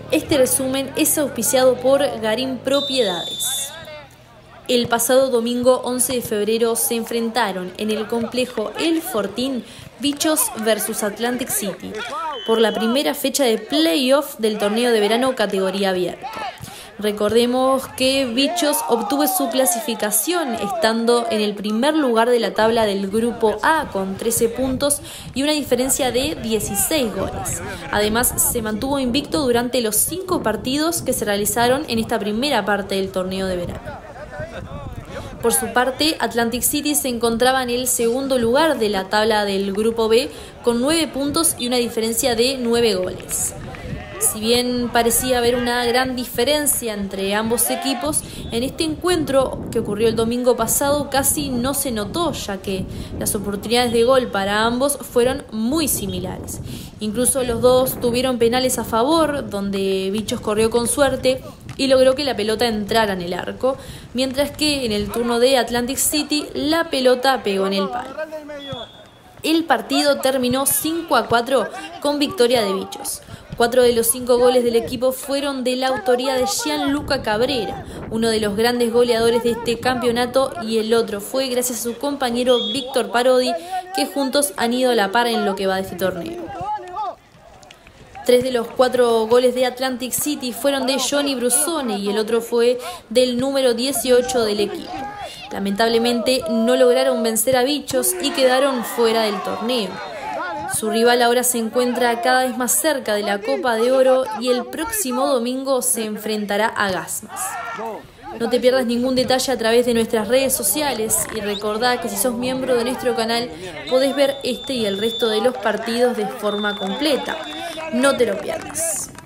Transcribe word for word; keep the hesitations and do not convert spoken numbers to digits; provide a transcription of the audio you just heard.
Este resumen es auspiciado por Garín Propiedades. El pasado domingo once de febrero se enfrentaron en el complejo El Fortín Bichos versus Atlantic City por la primera fecha de playoff del torneo de verano categoría abierta. Recordemos que Bichos obtuvo su clasificación estando en el primer lugar de la tabla del grupo A con trece puntos y una diferencia de dieciséis goles. Además, se mantuvo invicto durante los cinco partidos que se realizaron en esta primera parte del torneo de verano. Por su parte, Atlantic City se encontraba en el segundo lugar de la tabla del grupo B con nueve puntos y una diferencia de nueve goles. Si bien parecía haber una gran diferencia entre ambos equipos, en este encuentro que ocurrió el domingo pasado casi no se notó, ya que las oportunidades de gol para ambos fueron muy similares. Incluso los dos tuvieron penales a favor, donde Bichos corrió con suerte y logró que la pelota entrara en el arco, mientras que en el turno de Atlantic City la pelota pegó en el palo. El partido terminó cinco a cuatro con victoria de Bichos. Cuatro de los cinco goles del equipo fueron de la autoría de Gianluca Cabrera, uno de los grandes goleadores de este campeonato, y el otro fue gracias a su compañero Víctor Parodi, que juntos han ido a la par en lo que va de este torneo. Tres de los cuatro goles de Atlantic City fueron de Johnny Brusone y el otro fue del número dieciocho del equipo. Lamentablemente no lograron vencer a Bichos y quedaron fuera del torneo. Su rival ahora se encuentra cada vez más cerca de la Copa de Oro y el próximo domingo se enfrentará a Gasmas. No te pierdas ningún detalle a través de nuestras redes sociales y recordá que si sos miembro de nuestro canal podés ver este y el resto de los partidos de forma completa. No te lo pierdas.